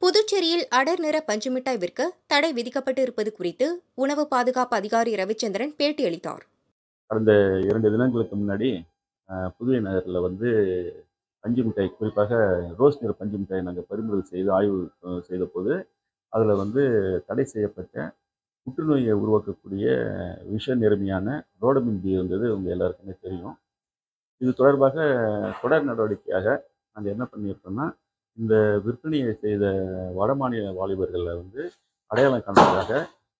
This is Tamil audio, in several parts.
புதுச்சேரியில் அடர் நிற பஞ்சு மிட்டாய் விற்க தடை விதிக்கப்பட்டு இருப்பது குறித்து உணவு பாதுகாப்பு அதிகாரி ரவிச்சந்திரன் பேட்டியளித்தார். கடந்த 2 தினங்களுக்கு முன்னாடி புதுவை நகரில் வந்து பஞ்சு மிட்டாய், குறிப்பாக ரோஸ் நிற பஞ்சு மிட்டாய் நாங்கள் பறிமுதல் செய்து ஆய்வு செய்தபோது, அதில் வந்து தடை செய்யப்பட்ட புற்றுநோயை உருவாக்கக்கூடிய விஷ நிறமியான ரோடமின் பி இருந்தது உங்கள் எல்லாருக்குமே தெரியும். இது தொடர்பாக தொடர் நடவடிக்கையாக நாங்கள் என்ன பண்ணியிருக்கோம்னா, இந்த விற்பனையை செய்த வடமாநில வாலிபர்களை வந்து அடையாளம் காண்பதற்காக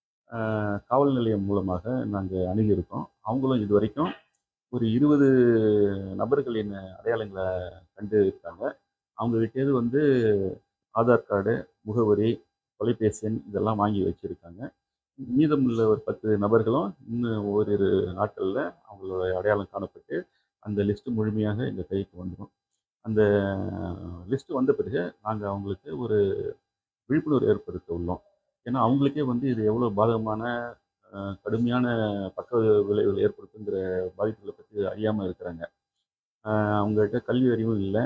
காவல் நிலையம் மூலமாக நாங்கள் அணுகியிருக்கோம். அவங்களும் இது வரைக்கும் ஒரு 20 நபர்களின் அடையாளங்களை கண்டு இருக்காங்க. அவங்ககிட்டேருந்து வந்து ஆதார் கார்டு, முகவரி, தொலைபேசி எண் இதெல்லாம் வாங்கி வச்சுருக்காங்க. மீதமுள்ள ஒரு 10 நபர்களும் இன்னும் ஓரிரு நாட்களில் அவங்களோட அடையாளம் காணப்பட்டு அந்த லிஸ்ட்டு முழுமையாக எங்கள் கைக்கு வந்துடும். அந்த லிஸ்ட்டு வந்த பிறகு நாங்கள் அவங்களுக்கு ஒரு விழிப்புணர்வு ஏற்படுத்த உள்ளோம். ஏன்னா அவங்களுக்கே வந்து இது எவ்வளோ பாதகமான கடுமையான பக்க விளைவுகள் ஏற்படுத்துங்கிற பாதிப்புகளை பற்றி அறியாமல் இருக்கிறாங்க. அவங்ககிட்ட கல்வி அறிவும் இல்லை.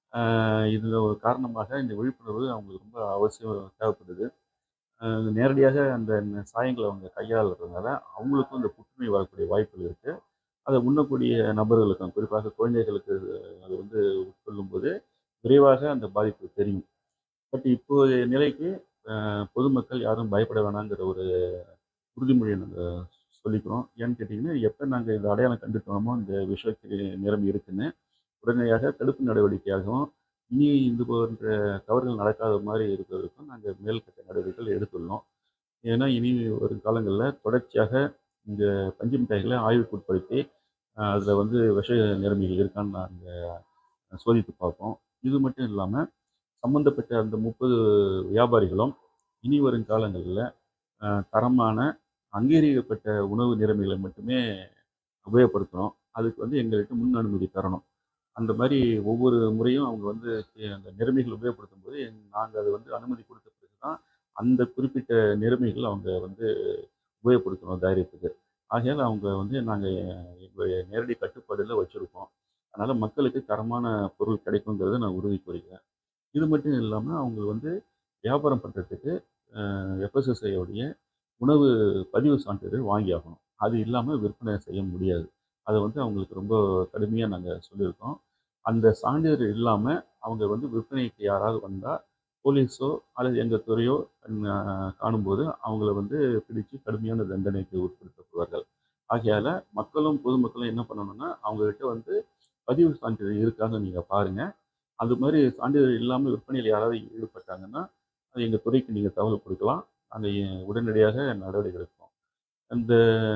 இதில் ஒரு காரணமாக இந்த விழிப்புணர்வு அவங்களுக்கு ரொம்ப அவசியம் தேவைப்படுது. நேரடியாக அந்த சாயங்களை அவங்க கையாளுறதுனால அவங்களுக்கும் இந்த புற்றுநோய் வரக்கூடிய வாய்ப்புகள் இருக்குது. அதை உண்ணக்கூடிய நபர்களுக்கும், குறிப்பாக குழந்தைகளுக்கு அது வந்து உட்கொள்ளும்போது விரைவாக அந்த பாதிப்பு தெரியும். பட் இப்போதைய நிலைக்கு பொதுமக்கள் யாரும் பயப்பட வேணாங்கிற ஒரு உறுதிமொழியை நாங்கள் சொல்லிக்கிறோம். ஏன்னு கேட்டிங்கன்னா, எப்போ நாங்கள் இந்த அடையாளம் கண்டுட்டோமோ இந்த விஷக்கு நிறம் இருக்குன்னு, உடனடியாக தடுப்பு நடவடிக்கையாகவும், இனி இது போன்ற தவறுகள் நடக்காத மாதிரி இருக்கிறதுக்கும் நாங்கள் மேல்கட்ட நடவடிக்கைகள் எடுத்துள்ளோம். ஏன்னா இனி வரும் காலங்களில் தொடர்ச்சியாக இந்த பஞ்சு மிட்டாய்களை ஆய்வுக்குட்படுத்தி அதில் வந்து விஷ நிறமிகள் இருக்கான்னு நாங்கள் சோதித்து பார்ப்போம். இது மட்டும் இல்லாமல் சம்மந்தப்பட்ட அந்த 30 வியாபாரிகளும் இனி வரும் காலங்களில் தரமான அங்கீகரிக்கப்பட்ட உணவு நிறமிகளை மட்டுமே உபயோகப்படுத்தணும். அதுக்கு வந்து எங்கள்கிட்ட முன் அனுமதி தரணும். அந்த மாதிரி ஒவ்வொரு முறையும் அவங்க வந்து அந்த நிறமிகள் உபயோகப்படுத்தும்போது நாங்கள் அதை வந்து அனுமதி கொடுத்த பிறகு தான் அந்த குறிப்பிட்ட நிறமிகள் அவங்க வந்து உபயோகப்படுத்தணும் தயாரிப்புக்கு. ஆகையால் அவங்க வந்து நாங்கள் எங்களுடைய நேரடி கட்டுப்பாடில் வச்சுருக்கோம். அதனால் மக்களுக்கு தரமான பொருள் கிடைக்குங்கிறத நான் உறுதி கூறுகிறேன். இது மட்டும் இல்லாமல் அவங்க வந்து வியாபாரம் பண்ணுறதுக்கு FSSAI உடைய உணவு பதிவு சான்றிதழ் வாங்கி ஆகணும். அது இல்லாமல் விற்பனை செய்ய முடியாது. அதை வந்து அவங்களுக்கு ரொம்ப கடுமையாக நாங்கள் சொல்லியிருக்கோம். அந்த சான்றிதழ் இல்லாமல் அவங்க வந்து விற்பனைக்கு யாராவது வந்தால் போலீஸோ அல்லது எங்கள் துறையோ காணும்போது அவங்கள வந்து பிடித்து கடுமையான தண்டனைக்கு உட்படுத்தப்படுவார்கள். ஆகையால் மக்களும் பொதுமக்களும் என்ன பண்ணணும்னா, அவங்கக்கிட்ட வந்து பதிவு சான்றிதழ் இருக்கான்னு நீங்கள் பாருங்கள். அது மாதிரி சான்றிதழ் இல்லாமல் விற்பனையில் யாராவது ஈடுபட்டாங்கன்னா, அது எங்கள் துறைக்கு நீங்கள் தகவல் கொடுக்கலாம். நாங்கள் உடனடியாக நடவடிக்கை எடுப்போம். அந்த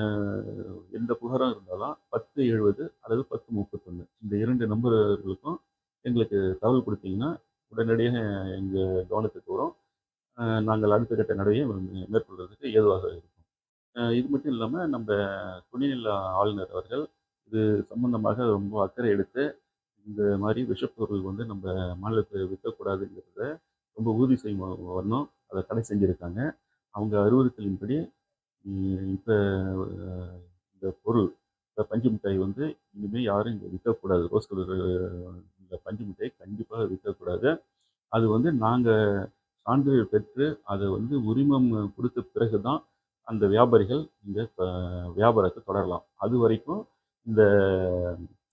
எந்த புகாரும் இருந்தாலும் 1070 அல்லது 1031 இந்த 2 நம்பர்களுக்கும் எங்களுக்கு தகவல் கொடுத்தீங்கன்னா, உடனடியாக எங்கள் கவனத்துக்கு வரும். நாங்கள் அடுத்த கட்ட நடவடிக்கை மேற்கொள்வதற்கு ஏதுவாக இருக்கும். இது மட்டும் இல்லாமல் நம்ம துணைநிலை ஆளுநர் அவர்கள் இது சம்பந்தமாக ரொம்ப அக்கறை எடுத்து, இந்த மாதிரி விஷப்பொருள் வந்து நம்ம மாநிலத்தில் விற்கக்கூடாதுங்கிறத ரொம்ப உறுதி செய்யும் வரணும். அதை தடை செஞ்சுருக்காங்க. அவங்க அறிவுறுத்தலின்படி இப்போ இந்த பொருள், இந்த பஞ்சு மிட்டாய் வந்து இனிமேல் யாரும் இங்கே விற்கக்கூடாது. ரோஸ் கலர் இந்த பஞ்சு மிட்டாய் கண்டிப்பாக விற்கக்கூடாது. அது வந்து நாங்கள் சான்றிதழ் பெற்று அதை வந்து உரிமம் கொடுத்த பிறகு தான் அந்த வியாபாரிகள் இந்த வியாபாரத்தை தொடரலாம். அது வரைக்கும் இந்த